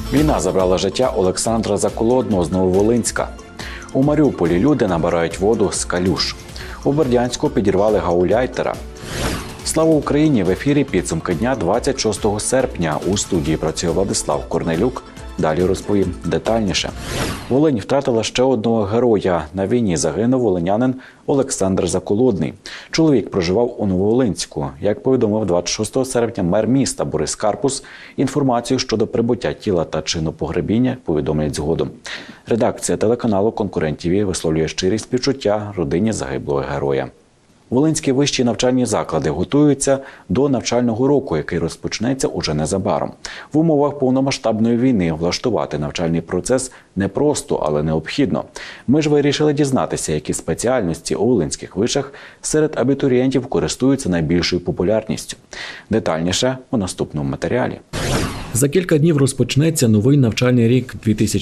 Війна забрала життя Олександра Заколодного з Нововолинська. У Маріуполі люди набирають воду з калюж. У Бердянську підірвали гауляйтера. Слава Україні! В ефірі підсумки дня 26 серпня. У студії працює Владислав Корнелюк. Далі розповім детальніше. Волинь втратила ще одного героя. На війні загинув волинянин Олександр Заколодний. Чоловік проживав у Нововолинську. Як повідомив 26 серпня мер міста Борис Карпус, інформацію щодо прибуття тіла та чину погребіння повідомлять згодом. Редакція телеканалу «Конкурент ТВ» висловлює щирі співчуття родині загиблого героя. Волинські вищі навчальні заклади готуються до навчального року, який розпочнеться уже незабаром. В умовах повномасштабної війни влаштувати навчальний процес непросто, але необхідно. Ми ж вирішили дізнатися, які спеціальності у волинських вишах серед абітурієнтів користуються найбільшою популярністю. Детальніше у наступному матеріалі. За кілька днів розпочнеться новий навчальний рік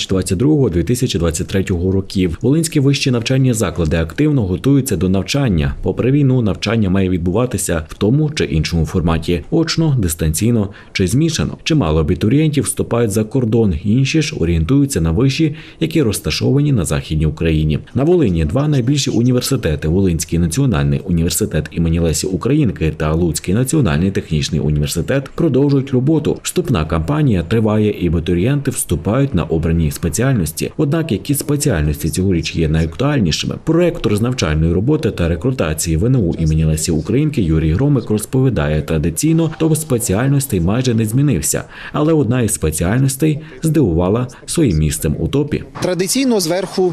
2022-2023 років. Волинські вищі навчальні заклади активно готуються до навчання. Попри війну, навчання має відбуватися в тому чи іншому форматі – очно, дистанційно чи змішано. Чимало абітурієнтів вступають за кордон, інші ж орієнтуються на виші, які розташовані на Західній Україні. На Волині два найбільші університети – Волинський національний університет імені Лесі Українки та Луцький національний технічний університет продовжують роботу. Вступна кампанія триває і абітурієнти вступають на обрані спеціальності. Однак, які спеціальності цьогоріч є найактуальнішими? Проректор з навчальної роботи та рекрутації ВНУ імені Лесі Українки Юрій Громик розповідає, традиційно топ спеціальностей майже не змінився. Але одна із спеціальностей здивувала своїм місцем у топі. Традиційно зверху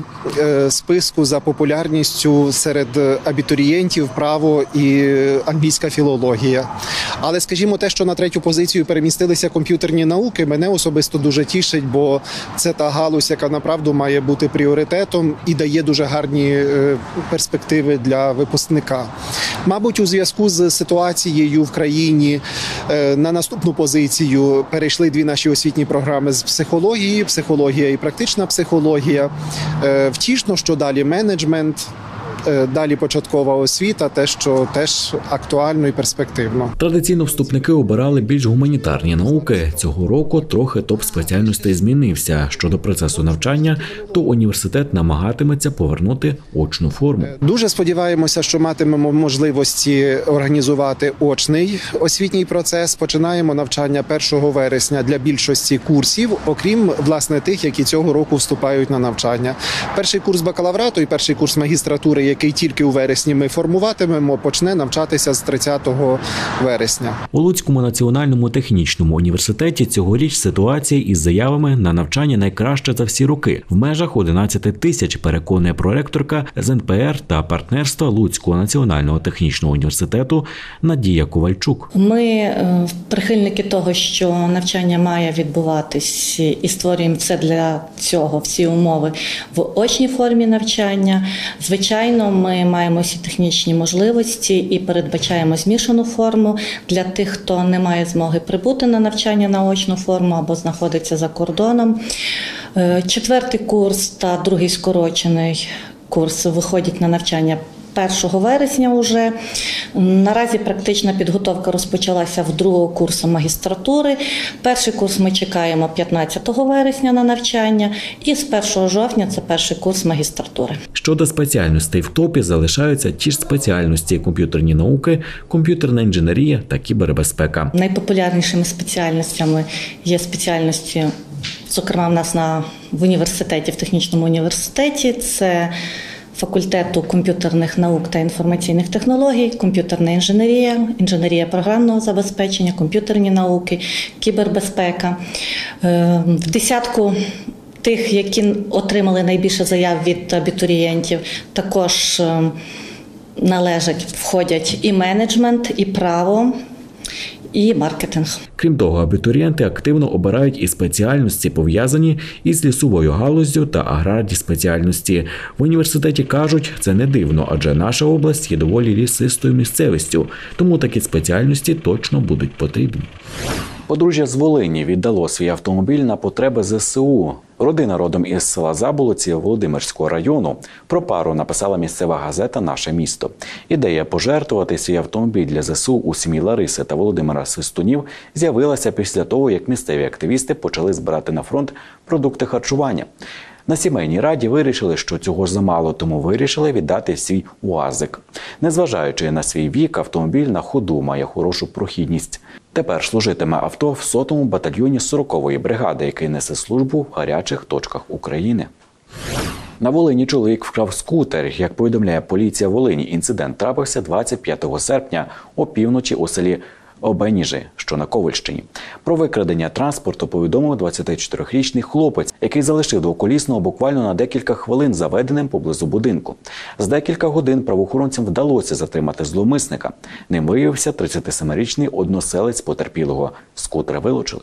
списку за популярністю серед абітурієнтів право і англійська філологія. Але, скажімо, те, що на третю позицію перемістилися комп'ютерні науки, мене особисто дуже тішить, бо це та галузь, яка направду має бути пріоритетом і дає дуже гарні перспективи для випускника. Мабуть, у зв'язку з ситуацією в країні на наступну позицію перейшли дві наші освітні програми з психології, психологія і практична психологія. Втішно, що далі менеджмент, далі початкова освіта, те, що теж актуально і перспективно. Традиційно вступники обирали більш гуманітарні науки. Цього року трохи топ спеціальностей змінився. Щодо процесу навчання, то університет намагатиметься повернути очну форму. Дуже сподіваємося, що матимемо можливості організувати очний освітній процес. Починаємо навчання 1 вересня для більшості курсів, окрім, власне, тих, які цього року вступають на навчання. Перший курс бакалаврату і перший курс магістратури, який тільки у вересні ми формуватимемо, почне навчатися з 30 вересня. У Луцькому національному технічному університеті цьогоріч ситуація із заявами на навчання найкраща за всі роки. В межах 11 тисяч, переконує проректорка з НПР та партнерства Луцького національного технічного університету Надія Ковальчук. Ми прихильники того, що навчання має відбуватись, і створюємо все для цього, всі умови в очній формі навчання. Звичайно, ми маємо всі технічні можливості і передбачаємо змішану форму для тих, хто не має змоги прибути на навчання на очну форму або знаходиться за кордоном. 4-й курс та 2-й скорочений курс виходять на навчання 1 вересня уже. Наразі практична підготовка розпочалася в 2-го курсу магістратури. Перший курс ми чекаємо 15 вересня на навчання і з 1 жовтня це перший курс магістратури. Щодо спеціальностей в топі залишаються ті ж спеціальності – комп'ютерні науки, комп'ютерна інженерія та кібербезпека. Найпопулярнішими спеціальностями є спеціальності, зокрема в нас в університеті, в технічному університеті, це факультету комп'ютерних наук та інформаційних технологій, комп'ютерна інженерія, інженерія програмного забезпечення, комп'ютерні науки, кібербезпека. В десятку тих, які отримали найбільше заяв від абітурієнтів, також входять і менеджмент, і право, і маркетинг. Крім того, абітурієнти активно обирають і спеціальності, пов'язані із лісовою галуззю та аграрні спеціальності. В університеті кажуть, це не дивно, адже наша область є доволі лісистою місцевістю, тому такі спеціальності точно будуть потрібні. Подружжя з Волині віддало свій автомобіль на потреби ЗСУ. Родина родом із села Заболоці Володимирського району. Про пару написала місцева газета «Наше місто». Ідея пожертвувати свій автомобіль для ЗСУ у сім'ї Лариси та Володимира Свистунів з'явилася після того, як місцеві активісти почали збирати на фронт продукти харчування. На сімейній раді вирішили, що цього замало, тому вирішили віддати свій УАЗик. Незважаючи на свій вік, автомобіль на ходу має хорошу прохідність. Тепер служитиме авто в 100-му батальйоні 40-ї бригади, який несе службу в гарячих точках України. На Волині чоловік вкрав скутер. Як повідомляє поліція Волині, інцидент трапився 25 серпня опівночі у селі Обеніжі, що на Ковальщині. Про викрадення транспорту повідомив 24-річний хлопець, який залишив двоколісного буквально на декілька хвилин заведеним поблизу будинку. За декілька годин правоохоронцям вдалося затримати зловмисника. Ним виявився 37-річний односелець потерпілого. Скутер вилучили.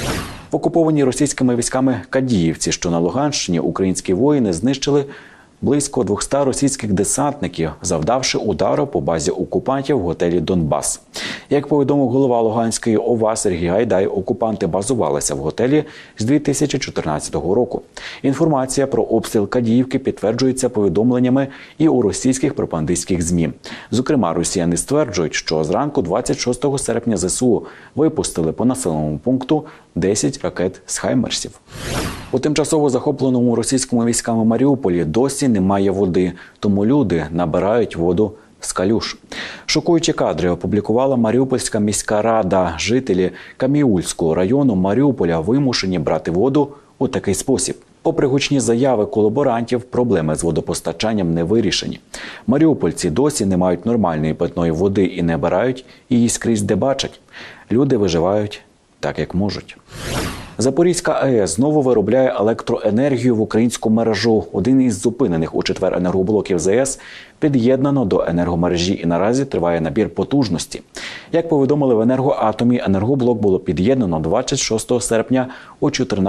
В окупованій російськими військами Кадіївці, що на Луганщині, українські воїни знищили близько 200 російських десантників, завдавши удару по базі окупантів в готелі «Донбас». Як повідомив голова Луганської ОВА Сергій Гайдай, окупанти базувалися в готелі з 2014 року. Інформація про обстріл Кадіївки підтверджується повідомленнями і у російських пропагандистських ЗМІ. Зокрема, росіяни стверджують, що зранку 26 серпня ЗСУ випустили по населеному пункту 10 ракет з «Хаймерсів». У тимчасово захопленому російськими військами Маріуполі досі немає води, тому люди набирають воду з калюж. Шокуючі кадри опублікувала Маріупольська міська рада. Жителі Каміульського району Маріуполя вимушені брати воду у такий спосіб. Попри гучні заяви колаборантів, проблеми з водопостачанням не вирішені. Маріупольці досі не мають нормальної питної води і не набирають її скрізь, де бачать. Люди виживають так, як можуть. Запорізька АЕС знову виробляє електроенергію в українську мережу. Один із зупинених у четвер енергоблоків ЗАЕС під'єднано до енергомережі і наразі триває набір потужності. Як повідомили в «Енергоатомі», енергоблок було під'єднано 26 серпня о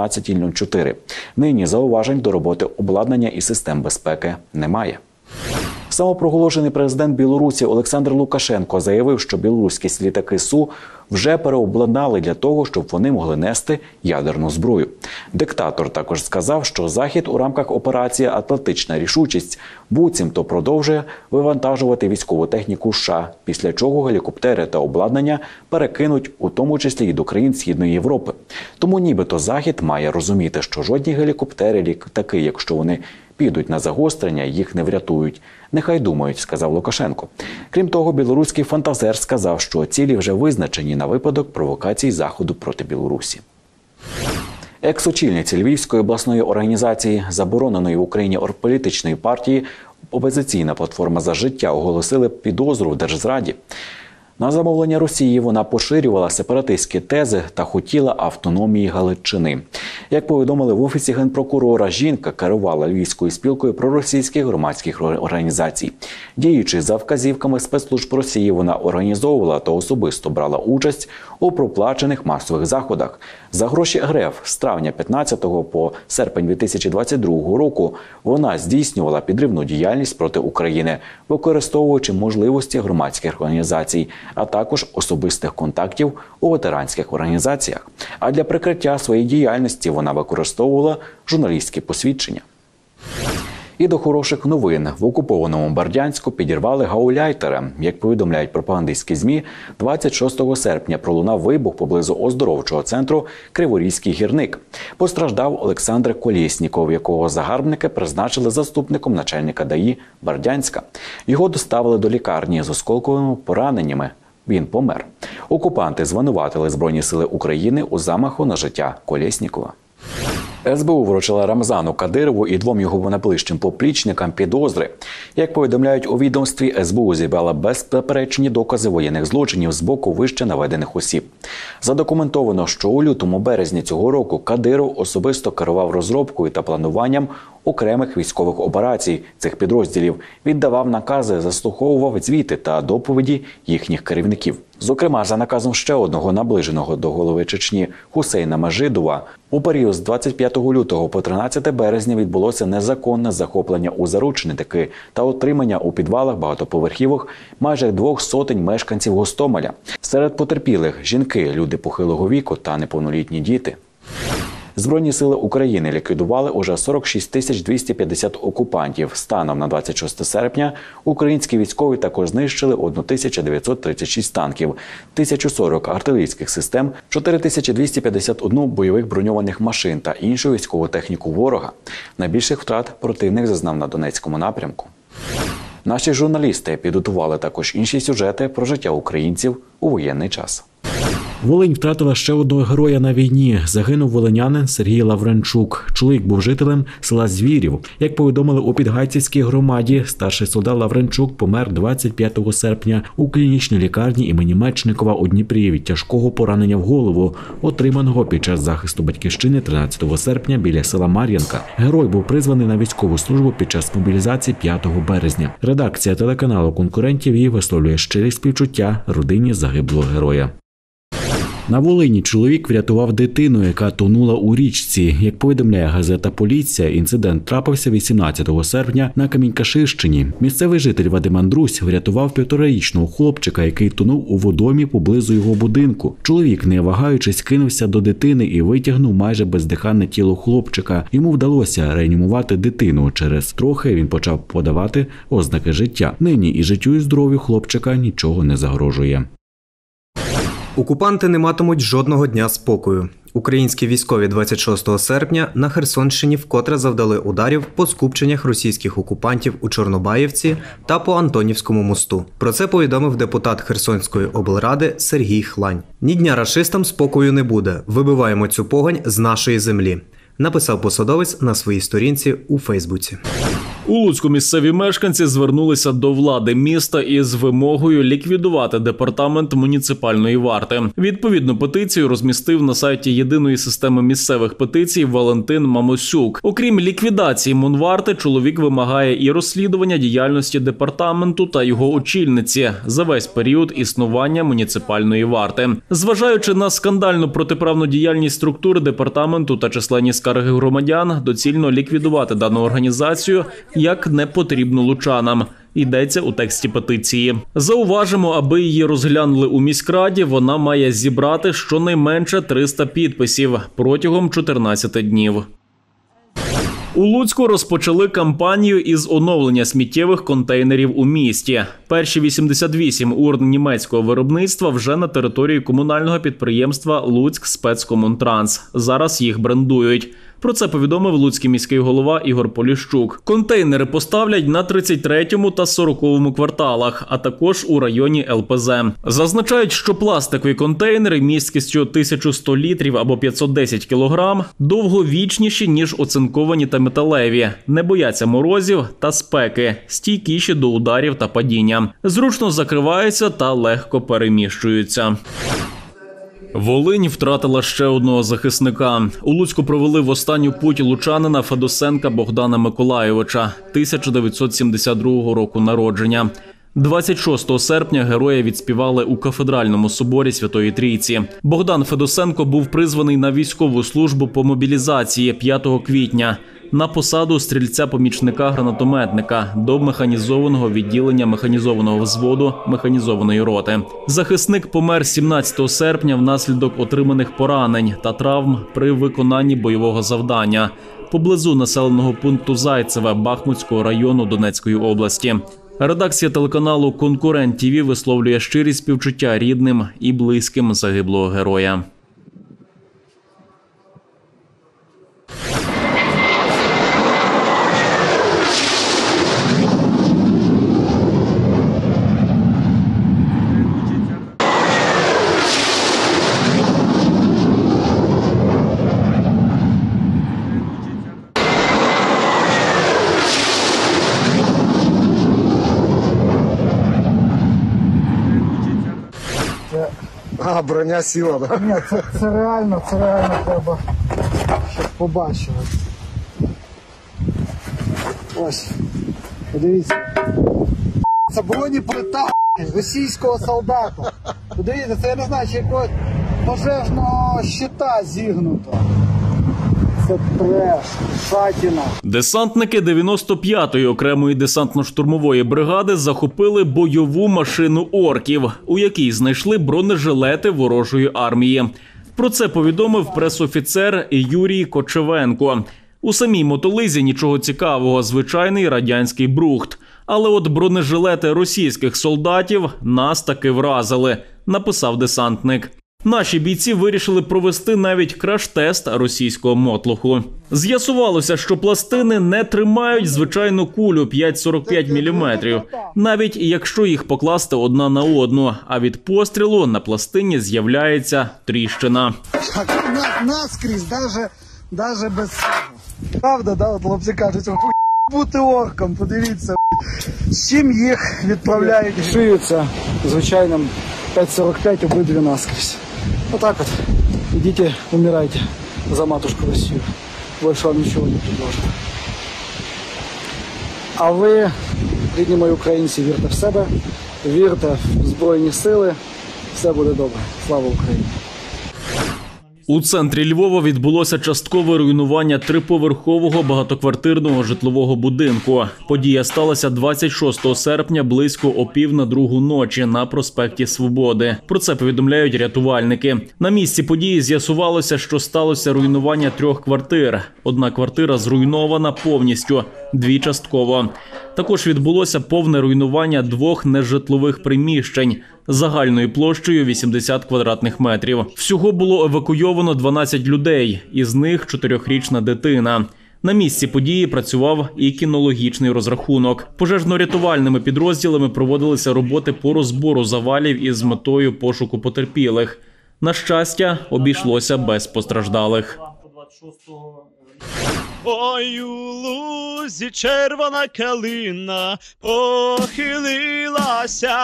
14:04. Нині зауважень до роботи обладнання і систем безпеки немає. Самопроголошений президент Білорусі Олександр Лукашенко заявив, що білоруські літаки Су вже переобладнали для того, щоб вони могли нести ядерну зброю. Диктатор також сказав, що Захід у рамках операції «Атлантична рішучість» буцімто продовжує вивантажувати військову техніку США, після чого гелікоптери та обладнання перекинуть у тому числі і до країн Східної Європи. Тому нібито Захід має розуміти, що жодні гелікоптери, літаки, якщо вони підуть на загострення, їх не врятують. Нехай думають, сказав Лукашенко. Крім того, білоруський фантазер сказав, що цілі вже визначені на випадок провокацій Заходу проти Білорусі. Екс-очільниці Львівської обласної організації, забороненої в Україні політичної партії «Опозиційна платформа за життя» оголосили підозру в держзраді. На замовлення Росії вона поширювала сепаратистські тези та хотіла автономії Галичини. Як повідомили в Офісі Генпрокурора, жінка керувала Львівською спілкою проросійських громадських організацій. Діючи за вказівками спецслужб Росії, вона організовувала та особисто брала участь у проплачених масових заходах. За гроші РФ з травня 15 по серпень 2022 року вона здійснювала підривну діяльність проти України, використовуючи можливості громадських організацій, а також особистих контактів у ветеранських організаціях. А для прикриття своєї діяльності вона використовувала журналістські посвідчення. І до хороших новин. В окупованому Бердянську підірвали гауляйтера. Як повідомляють пропагандистські ЗМІ, 26 серпня пролунав вибух поблизу оздоровчого центру «Криворізький гірник». Постраждав Олександр Колєсніков, якого загарбники призначили заступником начальника ДАІ Бердянська. Його доставили до лікарні з осколковими пораненнями. Він помер. Окупанти звинуватили Збройні сили України у замаху на життя Колєснікова. СБУ вручила Рамзану Кадирову і двом його найближчим поплічникам підозри. Як повідомляють у відомстві, СБУ зібрала беззаперечні докази воєнних злочинів з боку вище наведених осіб. Задокументовано, що у лютому-березні цього року Кадиров особисто керував розробкою та плануванням окремих військових операцій цих підрозділів, віддавав накази, заслуховував звіти та доповіді їхніх керівників. Зокрема, за наказом ще одного наближеного до голови Чечні Хусейна Мажидова, у період з 25 лютого по 13 березня відбулося незаконне захоплення у заручники та отримання у підвалах багатоповерхівок майже 200 мешканців Гостомеля. Серед потерпілих – жінки, люди похилого віку та неповнолітні діти. Збройні сили України ліквідували уже 46 250 окупантів. Станом на 26 серпня українські військові також знищили 1936 танків, 1040 артилерійських систем, 4251 бойових броньованих машин та іншу військову техніку ворога. Найбільших втрат противник зазнав на Донецькому напрямку. Наші журналісти підготували також інші сюжети про життя українців у воєнний час. Волинь втратила ще одного героя на війні. Загинув волинянин Сергій Лавренчук. Чоловік був жителем села Звірів. Як повідомили у Підгайцівській громаді, старший солдат Лавренчук помер 25 серпня у клінічній лікарні імені Мечникова у Дніпрі від тяжкого поранення в голову, отриманого під час захисту батьківщини 13 серпня біля села Мар'янка. Герой був призваний на військову службу під час мобілізації 5 березня. Редакція телеканалу «Конкурентів» її висловлює щирі співчуття родині загиблого героя. На Волині чоловік врятував дитину, яка тонула у річці. Як повідомляє газета «Поліція», інцидент трапився 18 серпня на Камінь-Каширщині. Місцевий житель Вадим Андрусь врятував 1,5-річного хлопчика, який тонув у водоймі поблизу його будинку. Чоловік, не вагаючись, кинувся до дитини і витягнув майже бездиханне тіло хлопчика. Йому вдалося реанімувати дитину. Через трохи він почав подавати ознаки життя. Нині і життю, і здоров'ю хлопчика нічого не загрожує. Окупанти не матимуть жодного дня спокою. Українські військові 26 серпня на Херсонщині вкотре завдали ударів по скупченнях російських окупантів у Чорнобаївці та по Антонівському мосту. Про це повідомив депутат Херсонської облради Сергій Хлань. «Ні дня рашистам спокою не буде. Вибиваємо цю погань з нашої землі», написав посадовець на своїй сторінці у Фейсбуці. У Луцьку місцеві мешканці звернулися до влади міста із вимогою ліквідувати департамент муніципальної варти. Відповідну петицію розмістив на сайті єдиної системи місцевих петицій Валентин Мамосюк. Окрім ліквідації Мунварти, чоловік вимагає і розслідування діяльності департаменту та його очільниці за весь період існування муніципальної варти. Зважаючи на скандальну протиправну діяльність структури департаменту та численні скарги громадян, доцільно ліквідувати дану організацію як не потрібно лучанам. Йдеться у тексті петиції. Зауважимо, аби її розглянули у міськраді, вона має зібрати щонайменше 300 підписів протягом 14 днів. У Луцьку розпочали кампанію із оновлення сміттєвих контейнерів у місті. Перші 88 урн німецького виробництва вже на території комунального підприємства «Луцьк Спецкомунтранс». Зараз їх брендують. Про це повідомив луцький міський голова Ігор Поліщук. Контейнери поставлять на 33-му та 40-му кварталах, а також у районі ЛПЗ. Зазначають, що пластикові контейнери місткістю 1100 літрів або 510 кілограм довговічніші, ніж оцинковані та металеві, не бояться морозів та спеки, стійкіші до ударів та падіння. Зручно закриваються та легко переміщуються. Волинь втратила ще одного захисника. У Луцьку провели в останню путь лучанина Федосенка Богдана Миколайовича, 1972 року народження. 26 серпня героя відспівали у Кафедральному соборі Святої Трійці. Богдан Федосенко був призваний на військову службу по мобілізації 5 квітня на посаду стрільця-помічника-гранатометника до механізованого відділення механізованого взводу механізованої роти. Захисник помер 17 серпня внаслідок отриманих поранень та травм при виконанні бойового завдання поблизу населеного пункту Зайцеве Бахмутського району Донецької області. Редакція телеканалу «Конкурент ТІВІ» висловлює щирі співчуття рідним і близьким загиблого героя. А, броня сіла, так? Ні, це реально треба, щоб побачили. Ось, подивіться. Це бронеплита російського солдата. Подивіться, це я не знаю, чи якогось пожежного щита зігнуто. Це треш, шатіна. Десантники 95-ї окремої десантно-штурмової бригади захопили бойову машину орків, у якій знайшли бронежилети ворожої армії. Про це повідомив пресофіцер Юрій Кочевенко. У самій мотолизі нічого цікавого, звичайний радянський брухт. Але от бронежилети російських солдатів нас таки вразили, написав десантник. Наші бійці вирішили провести навіть краш-тест російського мотлоху. З'ясувалося, що пластини не тримають звичайну кулю 5,45 мм, навіть якщо їх покласти одна на одну, а від пострілу на пластині з'являється тріщина. Наскрізь, даже без цього. Правда, да, от хлопці кажуть, бути орком, подивіться, з чим їх відправляють. Шиються звичайним 5,45 обидві наскрізь. Отак от, ідіть, умирайте за матушку Росію. Більше вам нічого не предложу. А ви, рідні мої українці, вірте в себе, вірте в Збройні Сили, все буде добре. Слава Україні! У центрі Львова відбулося часткове руйнування триповерхового багатоквартирного житлового будинку. Подія сталася 26 серпня близько о 1:30 ночі на проспекті Свободи. Про це повідомляють рятувальники. На місці події з'ясувалося, що сталося руйнування 3 квартир. Одна квартира зруйнована повністю, 2 частково. Також відбулося повне руйнування 2 нежитлових приміщень загальною площею 80 квадратних метрів. Всього було евакуйовано 12 людей, із них 4-річна дитина. На місці події працював і кінологічний розрахунок. Пожежно-рятувальними підрозділами проводилися роботи по розбору завалів із метою пошуку потерпілих. На щастя, обійшлося без постраждалих. Ой, у лузі червона калина похилилася.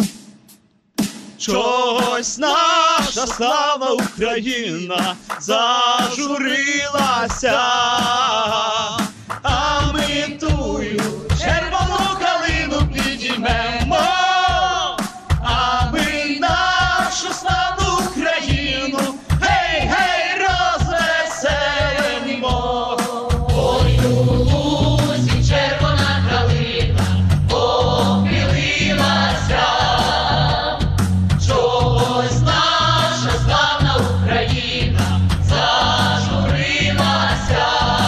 Чогось наша славна Україна зажурилася, а ми тую червону калину підіймемо, а ми нашу славну Україну гей, гей, розвеселимо. Ой, у лузі червона калина похилилася. Чогось наша славна Україна зажурилася,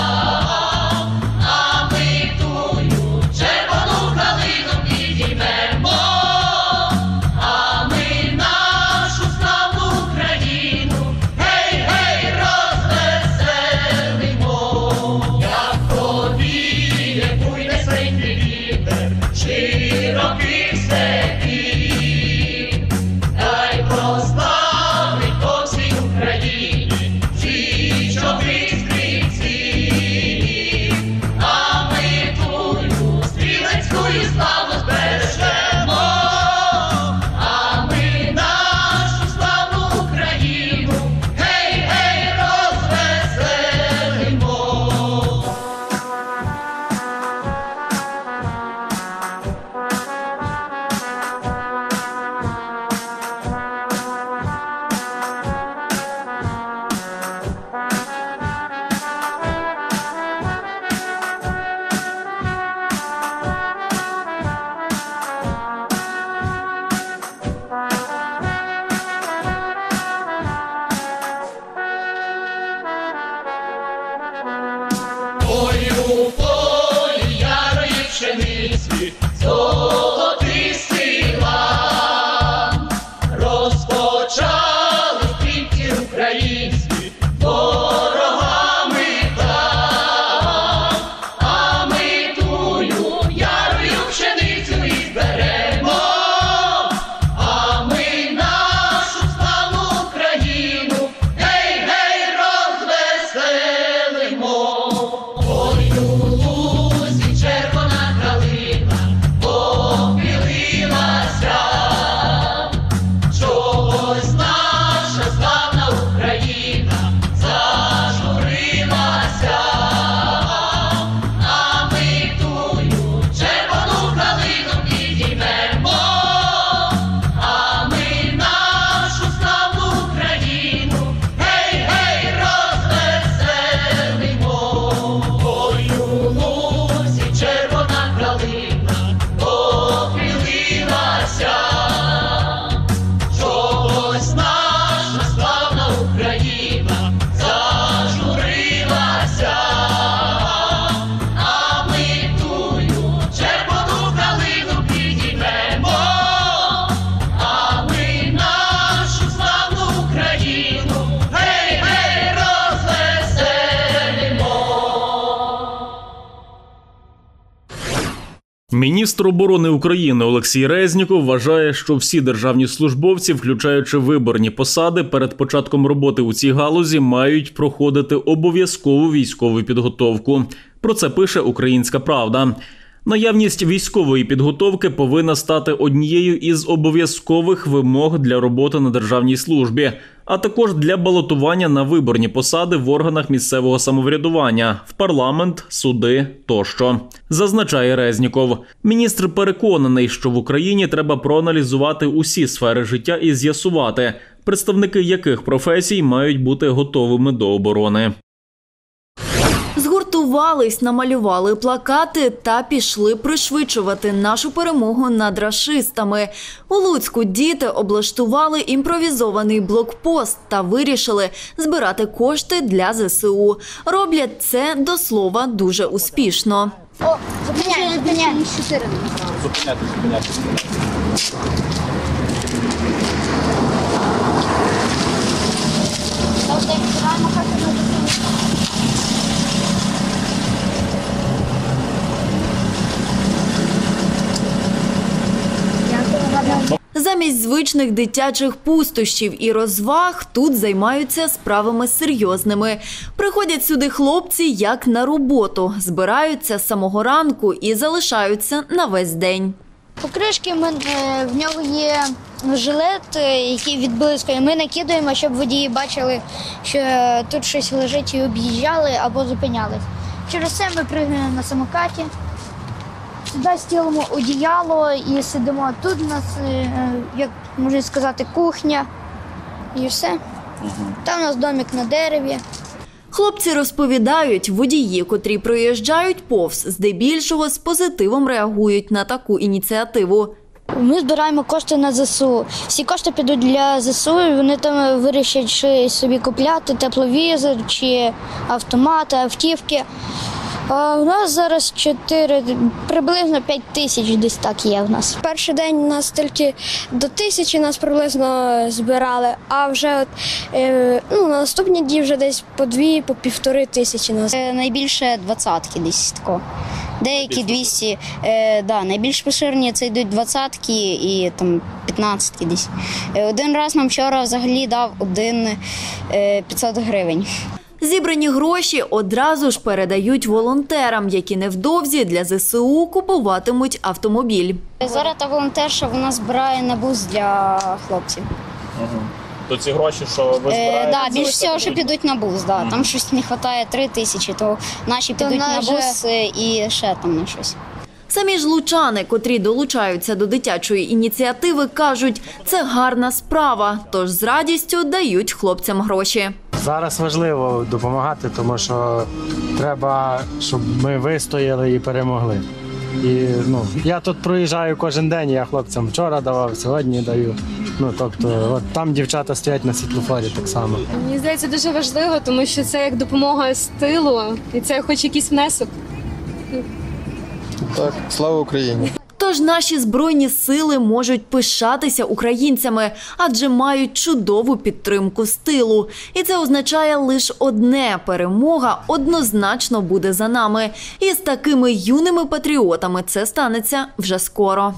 а ми тую червону калину підіймемо, а ми нашу славну Україну гей, гей, розвеселимо. Як повіє, буйне сильний вітер широких степів, дай прославить по всій Україні вічових стрільців, а ми тую стрілецьку і славу збережемо, а ми нашу славну Україну гей, гей, розвеселимо. Ой, у полі ярої пшениці золотистий лан, розпочали стрімкі українські ворогами там, а ми тую ярою пшеницю і зберемо, а ми нашу славну Україну гей, гей, розвеселимо. Ой, у лузі червона калина Міністр оборони України Олексій Резніков вважає, що всі державні службовці, включаючи виборні посади, перед початком роботи у цій галузі мають проходити обов'язкову військову підготовку. Про це пише «Українська правда». Наявність військової підготовки повинна стати однією із обов'язкових вимог для роботи на державній службі, а також для балотування на виборні посади в органах місцевого самоврядування, в парламент, суди тощо. Зазначає Резніков. Міністр переконаний, що в Україні треба проаналізувати усі сфери життя і з'ясувати, представники яких професій мають бути готовими до оборони. Згуртувались, намалювали плакати та пішли пришвидшувати нашу перемогу над рашистами. У Луцьку діти облаштували імпровізований блокпост та вирішили збирати кошти для ЗСУ. Роблять це, до слова, дуже успішно. О, зупиняємо. 4. Замість звичних дитячих пустощів і розваг тут займаються справами серйозними. Приходять сюди хлопці як на роботу, збираються з самого ранку і залишаються на весь день. Покришки в нього є жилет, який відблискує. Ми накидаємо, щоб водії бачили, що тут щось лежить і об'їжджали або зупинялись. Через це ми пригаємо на самокаті. Сюди стілимо одіяло і сидимо. Тут у нас, як можна сказати, кухня і все. Там у нас домик на дереві. Хлопці розповідають, водії, котрі проїжджають повз, здебільшого з позитивом реагують на таку ініціативу. Ми збираємо кошти на ЗСУ. Всі кошти підуть для ЗСУ, і вони там вирішать чи собі купляти тепловізор, чи автомати, автівки. А у нас зараз приблизно 5 тисяч десь так є в нас. Перший день у нас тільки до 1000 нас приблизно збирали, а вже на наступні дні вже десь по 2, по 1500 нас. Найбільше 20-ки десь тако. Деякі 200, найбільш поширені це йдуть 20-ки і там 15-ки десь. Один раз нам вчора взагалі дав 500 гривень. Зібрані гроші одразу ж передають волонтерам, які невдовзі для ЗСУ купуватимуть автомобіль. Зараз та волонтерша вона збирає на бус для хлопців. То ці гроші, що ви збираєте? Так, більш всього, що підуть на бус. Там щось не вистачає 3000, то наші підуть на бус і ще там на щось. Самі ж лучани, котрі долучаються до дитячої ініціативи, кажуть, це гарна справа, тож з радістю дають хлопцям гроші. Зараз важливо допомагати, тому що треба, щоб ми вистояли і перемогли. І, я тут проїжджаю кожен день, я хлопцям вчора давав, сьогодні даю. Тобто, там дівчата стоять на світлофорі так само. Мені здається, дуже важливо, тому що це як допомога з тилу, і це хоч якийсь внесок. Так, слава Україні! Тож наші Збройні сили можуть пишатися українцями, адже мають чудову підтримку з тилу. І це означає лише одне – перемога однозначно буде за нами. І з такими юними патріотами це станеться вже скоро.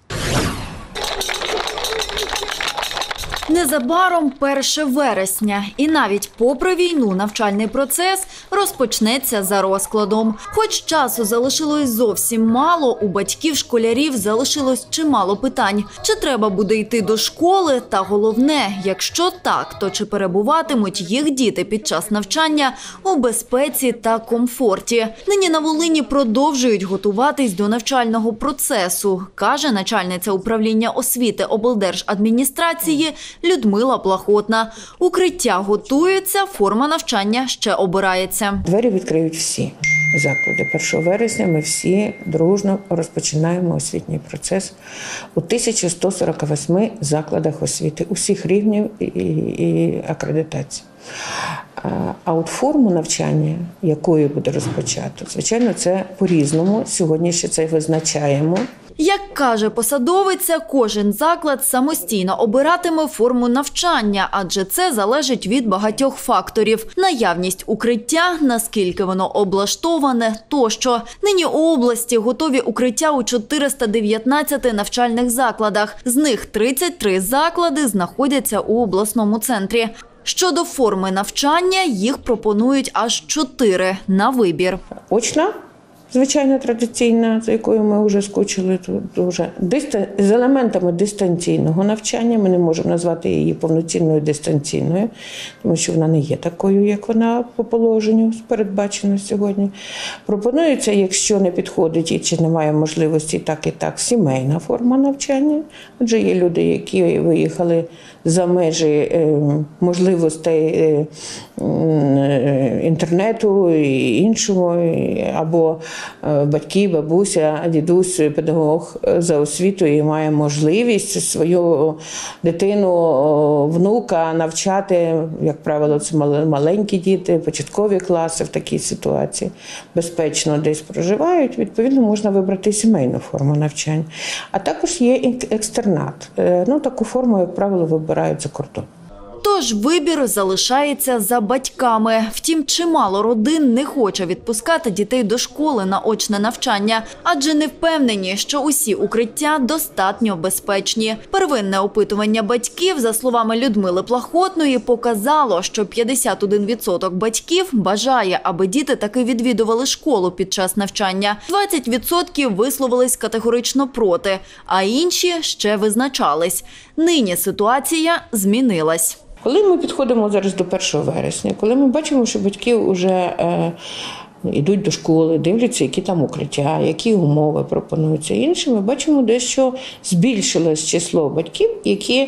Незабаром 1 вересня. І навіть попри війну навчальний процес розпочнеться за розкладом. Хоч часу залишилось зовсім мало, у батьків-школярів залишилось чимало питань. Чи треба буде йти до школи? Та головне, якщо так, то чи перебуватимуть їх діти під час навчання у безпеці та комфорті? Нині на Волині продовжують готуватись до навчального процесу, каже начальниця управління освіти облдержадміністрації Людмила Плахотна. Укриття готуються, форма навчання ще обирається. Двері відкриють всі заклади. 1 вересня ми всі дружно розпочинаємо освітній процес у 1148 закладах освіти, усіх рівнів і акредитації. А от форму навчання, якою буде розпочато, звичайно, це по-різному. Сьогодні ще це визначаємо. Як каже посадовиця, кожен заклад самостійно обиратиме форму навчання, адже це залежить від багатьох факторів. Наявність укриття, наскільки воно облаштоване тощо. Нині у області готові укриття у 419 навчальних закладах. З них 33 заклади знаходяться у обласному центрі. Щодо форми навчання, їх пропонують аж 4 на вибір. Очна, звичайно, традиційна, за якою ми вже скучили тут дуже. З елементами дистанційного навчання, ми не можемо назвати її повноцінною дистанційною, тому що вона не є такою, як вона по положенню передбачено сьогодні. Пропонується, якщо не підходить і чи немає можливості так і так, сімейна форма навчання. Адже є люди, які виїхали за межі можливостей інтернету і іншого, або батьки, бабуся, дідусь, педагог за освітою і має можливість свою дитину, внука навчати, як правило, це маленькі діти, початкові класи в такій ситуації, безпечно десь проживають, відповідно, можна вибрати сімейну форму навчання. А також є екстернат. Таку форму, як правило, вибирають за кордон. Тож вибір залишається за батьками. Втім, чимало родин не хоче відпускати дітей до школи на очне навчання, адже не впевнені, що усі укриття достатньо безпечні. Первинне опитування батьків, за словами Людмили Плахотної, показало, що 51% батьків бажає, аби діти таки відвідували школу під час навчання. 20% висловились категорично проти, а інші ще визначались. Нині ситуація змінилась. Коли ми підходимо зараз до 1 вересня, коли ми бачимо, що батьки вже йдуть до школи, дивляться, які там укриття, які умови пропонуються іншим, ми бачимо дещо збільшилось число батьків, які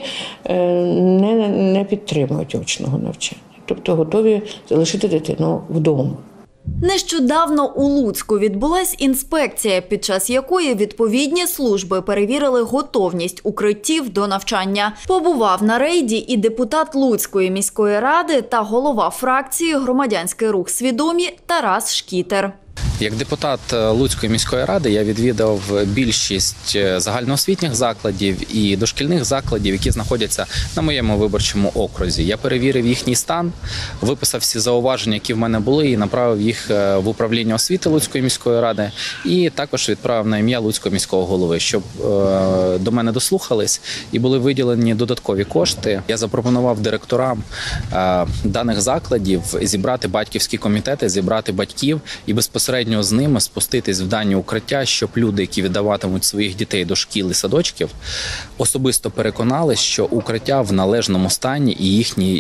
не підтримують очного навчання, тобто готові залишити дитину вдома. Нещодавно у Луцьку відбулась інспекція, під час якої відповідні служби перевірили готовність укриттів до навчання. Побував на рейді і депутат Луцької міської ради та голова фракції «Громадянський рух Свідомі» Тарас Шкітер. Як депутат Луцької міської ради я відвідав більшість загальноосвітніх закладів і дошкільних закладів, які знаходяться на моєму виборчому окрузі. Я перевірив їхній стан, виписав всі зауваження, які в мене були, і направив їх в управління освіти Луцької міської ради, і також відправив на ім'я Луцького міського голови, щоб до мене дослухались і були виділені додаткові кошти. Я запропонував директорам даних закладів зібрати батьківські комітети, зібрати батьків і безпосередньо з ними спуститись в дані укриття, щоб люди, які віддаватимуть своїх дітей до шкіл і садочків, особисто переконались, що укриття в належному стані і їхні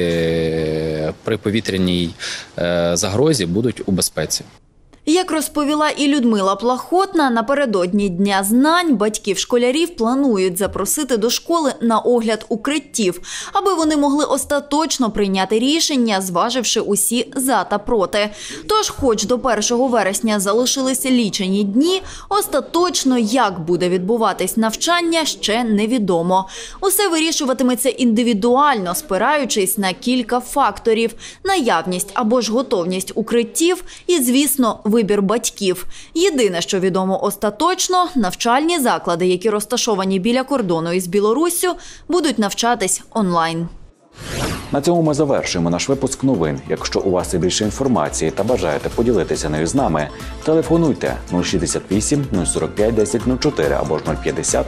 діти при повітряній загрозі будуть у безпеці. Як розповіла і Людмила Плахотна, напередодні Дня знань батьків школярів планують запросити до школи на огляд укриттів, аби вони могли остаточно прийняти рішення, зваживши усі за та проти. Тож, хоч до 1 вересня залишилися лічені дні, остаточно, як буде відбуватись навчання, ще невідомо. Усе вирішуватиметься індивідуально, спираючись на кілька факторів – наявність або ж готовність укриттів і, звісно, вибір батьків. Єдине, що відомо остаточно – навчальні заклади, які розташовані біля кордону із Білоруссю, будуть навчатись онлайн. На цьому ми завершуємо наш випуск новин. Якщо у вас є більше інформації та бажаєте поділитися нею з нами, телефонуйте 068 045 1004 або ж 050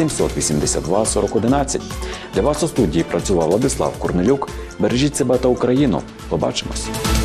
782 4011. Для вас у студії працював Владислав Корнелюк. Бережіть себе та Україну. Побачимось.